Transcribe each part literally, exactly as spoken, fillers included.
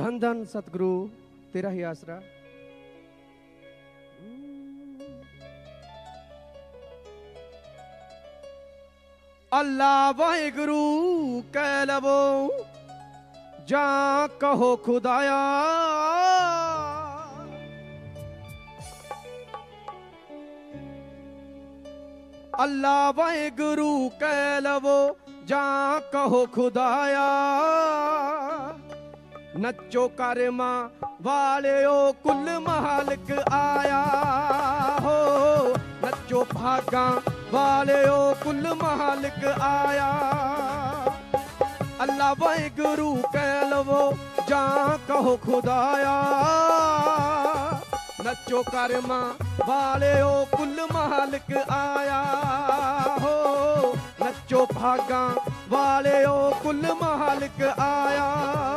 धन धन सतगुरु तेरा ही आसरा। अल्लाह वाहिगुरु कह लवो जा कहो खुदाया। अल्लाह वाहिगुरु कह लवो जा कहो खुदाया। नचो करमा वाले ओ कुल मालिक आया हो। नचो भागा वाले ओ कुल मालिक आया। अल्लाह वाहिगुरु कह लवो जा कहो खुदाया। नचो करमा वाले ओ कुल मालिक आया हो। नचो भागा वाले ओ कुल मालिक आया।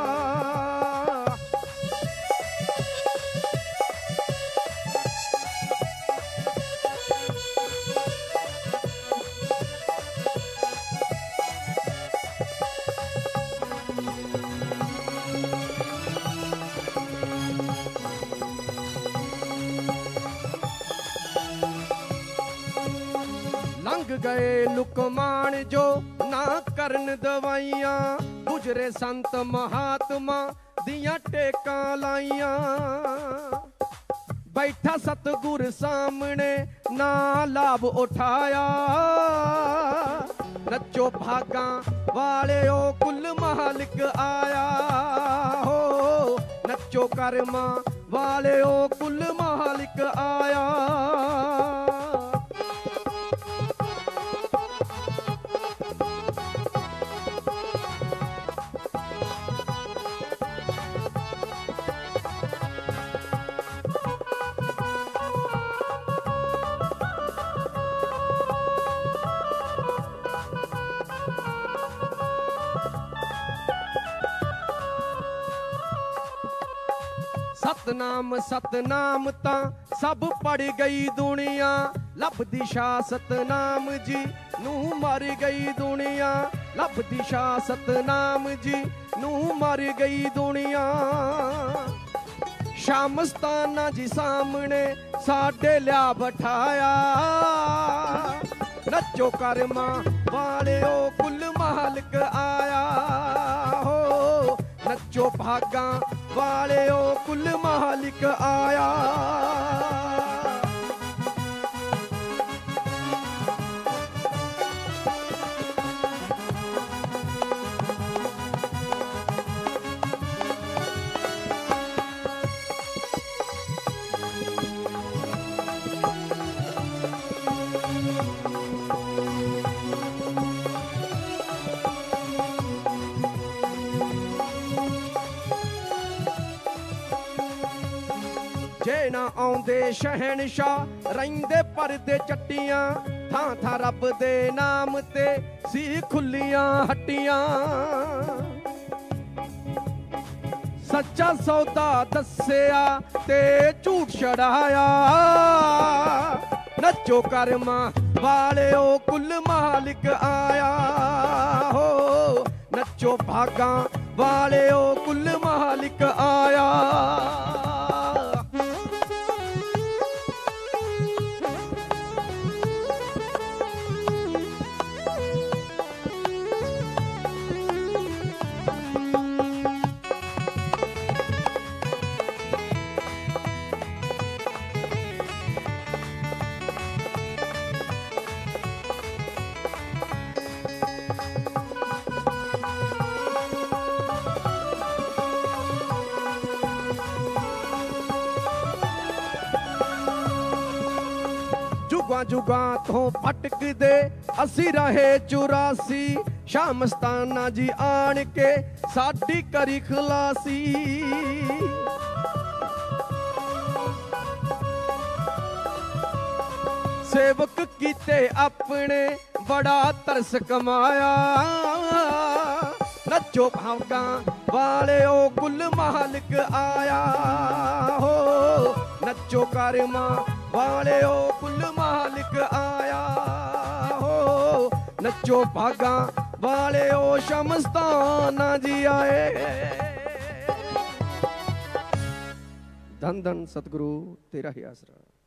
लंघ गए लुकमान जो ना करन दवाइयां। गुजरे संत महात्मा दियां टेकां लाइयां। बैठा सतगुर सामने ना लाभ उठाया। नचो भागा वाले ओ कुल मालिक आया हो। नचो करमा वाले ओ कुल मालिक आया। सतनाम सतनाम ता सब पड़ गई दुनिया। लब दिशा सतनाम जी नू मर गई दुनिया। लब दिशा सतनाम जी नू मर गई दुनिया। शामस्ताना जी सामने साडे लिया बैठाया। नचो करमा वाले ओ कुल मालिक आया हो। नचो भागा वाले ओ कुल मालिक आया। जे ना आउंदे शहनशाह रहिंदे परदे चट्टियां। थां थां रब दे नाम ते सी खुलियां हट्टियां। सच्चा सौदा दस्सिया ते झूठ छड़ाया। नचो करमा वाले ओ कुल मालिक आया हो। नचो भागा वाले ओ कुल मालिक आया। जुगा जुगा तो भटक दे असी रहे चुरासी। शामस्ताना जी आन के साडी करी खलासी। सेवक कीते अपने बड़ा तरस कमाया। नचो भागा वाले ओ कुल मालिक आया हो। नचो करमा वाले ओ कुल मालिक आया हो। नचो भागा वाले ओ शमस्ताना जी आए। धन धन सतगुरु तेरा ही आसरा।